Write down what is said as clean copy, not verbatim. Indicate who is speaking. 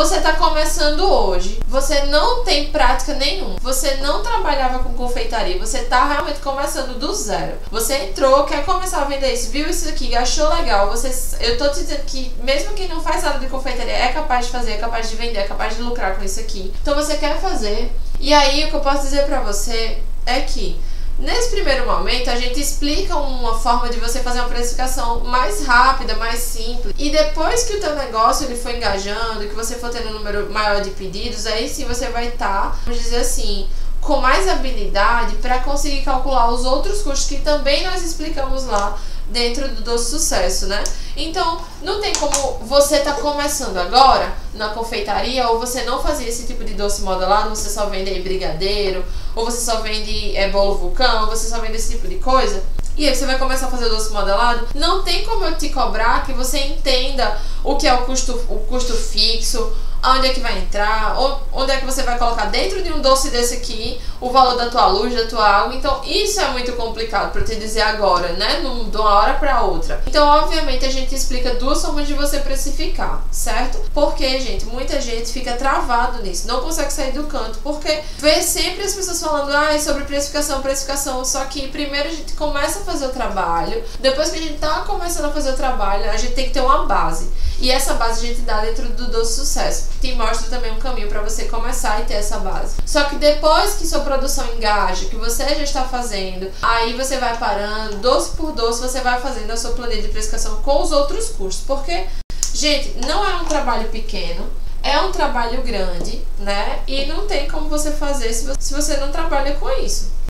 Speaker 1: Você tá começando hoje, você não tem prática nenhuma, você não trabalhava com confeitaria, você tá realmente começando do zero. Você entrou, quer começar a vender isso, viu isso aqui, achou legal, eu tô te dizendo que mesmo quem não faz nada de confeitaria é capaz de fazer, é capaz de vender, é capaz de lucrar com isso aqui. Então você quer fazer, e aí o que eu posso dizer pra você é que nesse primeiro momento, a gente explica uma forma de você fazer uma precificação mais rápida, mais simples. E depois que o teu negócio ele for engajando, que você for tendo um número maior de pedidos, aí sim você vai estar, vamos dizer assim, com mais habilidade para conseguir calcular os outros custos que também nós explicamos lá dentro do Doce Sucesso, né? Então, não tem como você tá começando agora na confeitaria, ou você não fazia esse tipo de doce modelado, você só vende aí brigadeiro, ou você só vende bolo vulcão, ou você só vende esse tipo de coisa, e aí você vai começar a fazer o doce modelado. Não tem como eu te cobrar que você entenda o que é o custo fixo, onde é que vai entrar, onde é que você vai colocar dentro de um doce desse aqui o valor da tua luz, da tua água. Então isso é muito complicado para te dizer agora, né, de uma hora para outra. Então obviamente a gente explica duas formas de você precificar, certo? Porque, gente, muita gente fica travado nisso, não consegue sair do canto, porque vê sempre as pessoas falando sobre precificação, só que primeiro a gente começa a fazer o trabalho, depois que a gente tá começando a fazer o trabalho, a gente tem que ter uma base. E essa base a gente dá dentro do Doce Sucesso. Te mostra também um caminho para você começar e ter essa base. Só que depois que sua produção engaja, que você já está fazendo, aí você vai parando, doce por doce, você vai fazendo a sua planilha de precificação com os outros custos. Porque, gente, não é um trabalho pequeno, é um trabalho grande, né? E não tem como você fazer se você não trabalha com isso.